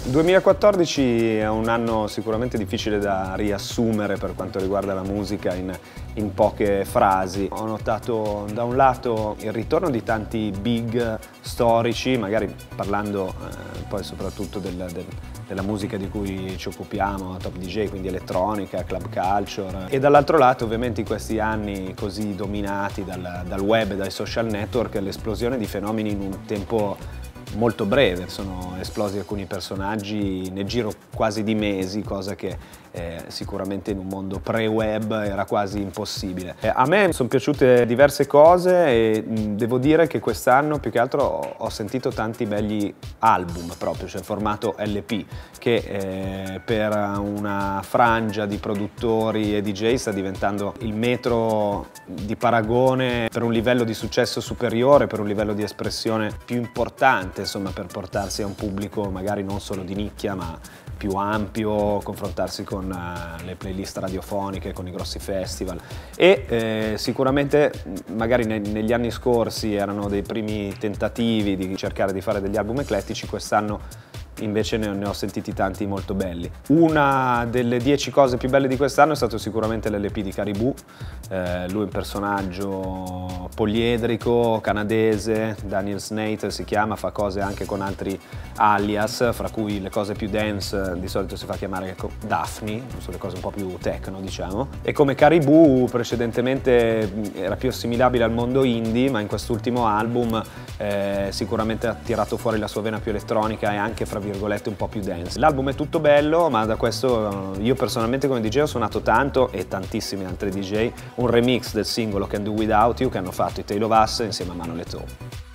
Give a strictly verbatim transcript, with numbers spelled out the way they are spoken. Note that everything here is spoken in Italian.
duemilaquattordici è un anno sicuramente difficile da riassumere per quanto riguarda la musica in, in poche frasi. Ho notato da un lato il ritorno di tanti big storici, magari parlando eh, poi soprattutto del, del, della musica di cui ci occupiamo, top D J, quindi elettronica, club culture, e dall'altro lato ovviamente in questi anni così dominati dal, dal web e dai social network l'esplosione di fenomeni in un tempo molto breve. Sono esplosi alcuni personaggi nel giro quasi di mesi, cosa che eh, sicuramente in un mondo pre-web era quasi impossibile. Eh, a me sono piaciute diverse cose e mh, devo dire che quest'anno più che altro ho, ho sentito tanti belli album proprio, cioè formato L P, che eh, per una frangia di produttori e D J sta diventando il metro di paragone per un livello di successo superiore, per un livello di espressione più importante, insomma, per portarsi a un pubblico magari non solo di nicchia ma più ampio, confrontarsi con uh, le playlist radiofoniche, con i grossi festival. E eh, sicuramente magari ne negli anni scorsi erano dei primi tentativi di cercare di fare degli album eclettici, quest'anno invece ne ho, ne ho sentiti tanti molto belli. Una delle dieci cose più belle di quest'anno è stato sicuramente l'L P di Caribou. Eh, lui è un personaggio poliedrico, canadese, Daniel Snate si chiama, fa cose anche con altri alias, fra cui le cose più dance di solito si fa chiamare Daphne, sono le cose un po' più techno, diciamo. E come Caribou precedentemente era più assimilabile al mondo indie, ma in quest'ultimo album eh, sicuramente ha tirato fuori la sua vena più elettronica e anche fra virgolette un po' più dance. L'album è tutto bello, ma da questo io personalmente come D J ho suonato tanto, e tantissimi altri D J, un remix del singolo Can Do Without You che hanno fatto i Tale of Us insieme a Mano Letó.